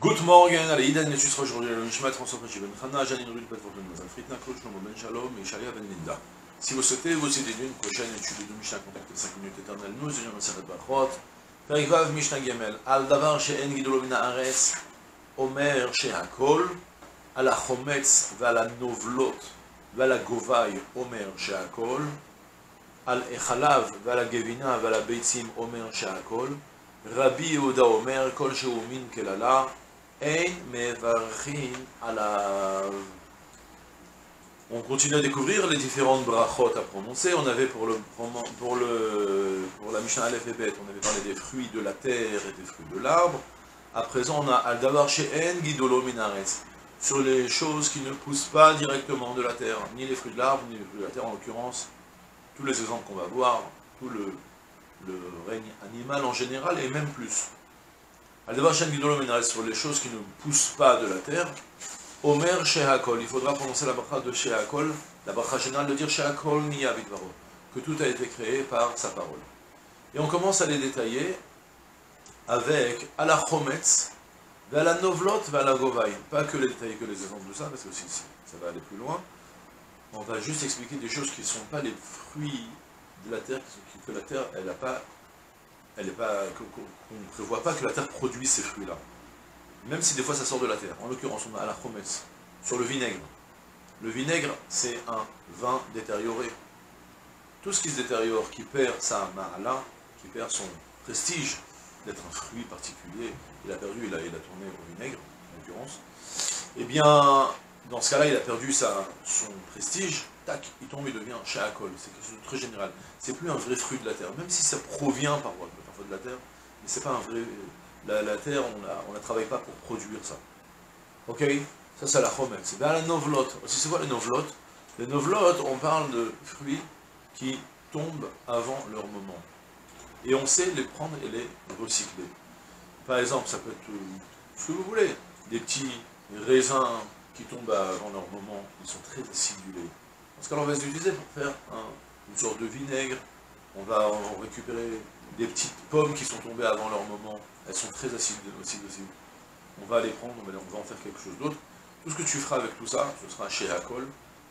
Good morning, allez, Idan Yeshua aujourd'hui, le Nishmat François Préchi Ben Chana, Janine Rude Bet Fortune Mazal Fritna, Claude Shlomo Ben Shalom, et Shalia Ben Linda. Si vous souhaitez vous aider d'une prochaine étude de Mishnah, contactez 5 minutes éternelles, nous étudions le Seret Bachot, Perikvav Mishnah Gemel, Al Davar She'en Gidolo Min Haaretz, Omer She'akol, Al HaChometz Ve'al HaNovlot, Ve'al HaGovai, Omer She'akol, Al Echalav Ve'al HaGevina Ve'al HaBeitzim, Omer She'akol, Rabbi Yehuda Omer, Kol She'u Min Kelala, Ein mevarchin alav. On continue à découvrir les différentes brachot à prononcer. On avait pour la Mishnah Aleph et Bet, on avait parlé des fruits de la terre et des fruits de l'arbre. À présent, on a al davar she'en gidolo min haaretz, sur les choses qui ne poussent pas directement de la terre, ni les fruits de l'arbre, ni les fruits de la terre. En l'occurrence, tous les exemples qu'on va voir, tout le règne animal en général et même plus. Al-Davar She'en Gidolo Min Haaretz, sur les choses qui ne poussent pas de la terre. Omer She'akol, il faudra prononcer la bracha de She'akol, la bracha générale de dire She'akol Niya Bidvaro, que tout a été créé par sa parole. Et on commence à les détailler avec Al HaChometz, Ve'al HaNovlot, Ve'al HaGovai. Pas que les détailler, que les exemples de ça, parce que si ça va aller plus loin. On va juste expliquer des choses qui ne sont pas les fruits de la terre, que la terre, elle n'a pas. Qu'on ne prévoit pas que la terre produise ces fruits-là. Même si des fois ça sort de la terre. En l'occurrence, on a Al HaChometz, sur le vinaigre. Le vinaigre, c'est un vin détérioré. Tout ce qui se détériore, qui perd sa ma'ala, qui perd son prestige d'être un fruit particulier, il a tourné au vinaigre, en l'occurrence, eh bien, dans ce cas-là, il a perdu son prestige, tac, il tombe, il devient she'akol. C'est quelque chose de très général. C'est plus un vrai fruit de la terre, même si ça provient parfois de la terre, mais c'est pas un vrai. La terre, on la travaille pas pour produire ça. Ok? Ça, c'est la chomet. C'est bien la novlot. Aussi, c'est quoi les novlot? Les novlot, on parle de fruits qui tombent avant leur moment. Et on sait les prendre et les recycler. Par exemple, ça peut être ce que vous voulez. Des petits raisins qui tombent avant leur moment, ils sont très acidulés. Parce qu'on va les utiliser pour faire une sorte de vinaigre. On va en récupérer des petites pommes qui sont tombées avant leur moment. Elles sont très acides aussi. On va les prendre, on va en faire quelque chose d'autre. Tout ce que tu feras avec tout ça, ce sera she'akol.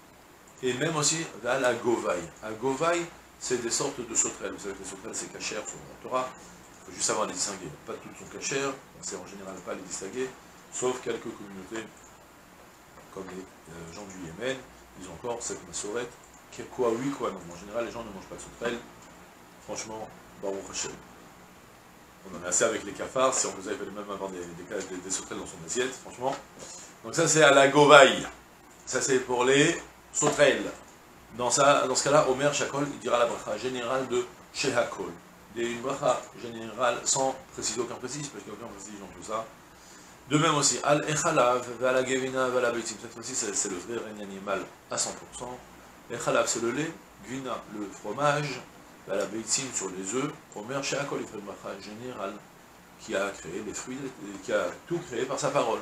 Et même aussi, à la govai. À govai, c'est des sortes de sauterelles. Vous savez que les sauterelles, c'est cachère sur la Torah. Il faut juste savoir les distinguer. Pas toutes sont cachères, on ne sait en général pas les distinguer, sauf quelques communautés, comme les gens du Yémen. Ils ont encore cette massorette, quoi oui, quoi non. En général, les gens ne mangent pas de sauterelles. Franchement, Baruch Hashem. On en a assez avec les cafards, si on vous avait même avoir des sauterelles dans son assiette, franchement. Donc ça, c'est à la Govaï. Ça, c'est pour les sauterelles. Dans ce cas-là, Omer She'akol, il dira la bracha générale de She'akol. Une bracha générale sans préciser aucun précis, parce qu'il n'y a aucun précis dans tout ça. De même aussi, Al Echalav, Ve'al HaGevina, Ve'al HaBeitzim. Cette fois-ci, c'est le vrai règne animal à 100%. Echalav, c'est le lait, Gvina, le fromage, Ve'al HaBeitzim, sur les œufs. Omer She'akol, il fait une bracha générale qui a créé les fruits, qui a tout créé par sa parole.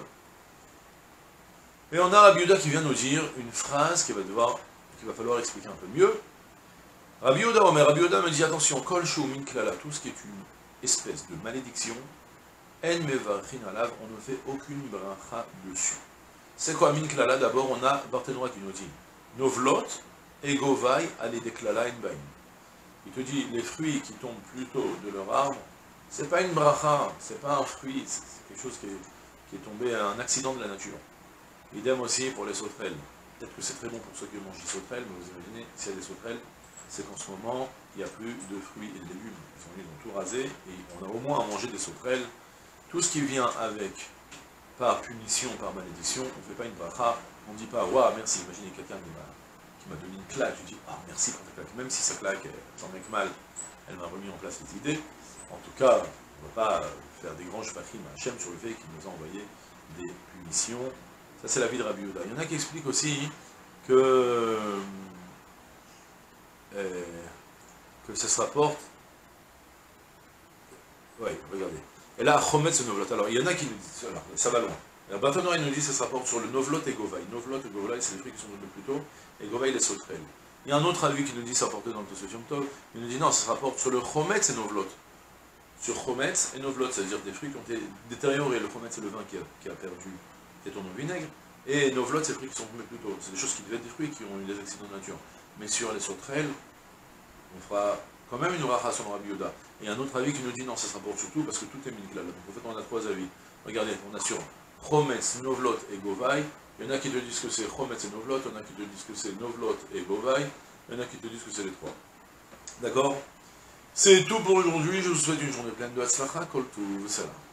Et on a Rabbi Yehuda qui vient nous dire une phrase qu'il va falloir expliquer un peu mieux. Rabbi Yehuda me dit attention, Kol She'u Min Klala, tout ce qui est une espèce de malédiction, En mevarchin alav, on ne fait aucune bracha dessus. C'est quoi Min Klala? D'abord, on a Barthénois qui nous dit Novlot et Govai alidei Klala en bain. Il te dit les fruits qui tombent plutôt de leur arbre, c'est pas une bracha, c'est pas un fruit, c'est quelque chose qui est tombé à un accident de la nature. Idem aussi pour les sauterelles. Peut-être que c'est très bon pour ceux qui mangent des sauterelles, mais vous imaginez, s'il y a des sauterelles, c'est qu'en ce moment, il n'y a plus de fruits et de légumes. Ils ont tout rasé, et on a au moins à manger des sauterelles. Tout ce qui vient avec, par punition, par malédiction, on ne fait pas une bracha, on ne dit pas, waouh, merci, imaginez quelqu'un qui m'a donné une claque, je dis, ah, merci pour ta claque. Même si sa claque, j'en ai que mal, elle m'a remis en place les idées. En tout cas, on ne va pas faire des grands shvachim à Hachem sur le fait qu'il nous a envoyé des punitions. Ça, c'est la vie de Rabbi Yehuda. Il y en a qui expliquent aussi que ça se rapporte. Oui, regardez. Et là, Chometz et Novlot. Alors, il y en a qui nous disent, alors, ça va loin. Alors, Barthénois, il nous dit que ça se rapporte sur le Novlot et Govai. Novlot et Govai, c'est les fruits qui sont donnés plus tôt, et Govai, les sauterelles. Il y a un autre avis qui nous dit, ça rapporte dans le Tosfot Yom Tov, il nous dit non, ça se rapporte sur le Chometz et Novlot. sur chometz et novlot, c'est-à-dire des fruits qui ont été détériorés. Le chometz, c'est le vin qui a perdu, qui est tourné au vinaigre, et novlot, c'est les fruits qui sont tombés plus tôt. C'est des choses qui devaient être des fruits qui ont eu des accidents de nature. Mais sur les sauterelles, on fera quand même une racha sur le Rabbi Yehuda. Et un autre avis qui nous dit non, ça se rapporte surtout parce que tout est miklal. Donc en fait, on a trois avis. Regardez, on a sur chometz, novlot et govai. Il y en a qui te disent que c'est chometz et novlot, il y en a qui te disent que c'est novlot et govai, il y en a qui te disent que c'est les trois. D'accord? C'est tout pour aujourd'hui, je vous souhaite une journée pleine de Hatzlacha, Kol Tuv, Salam.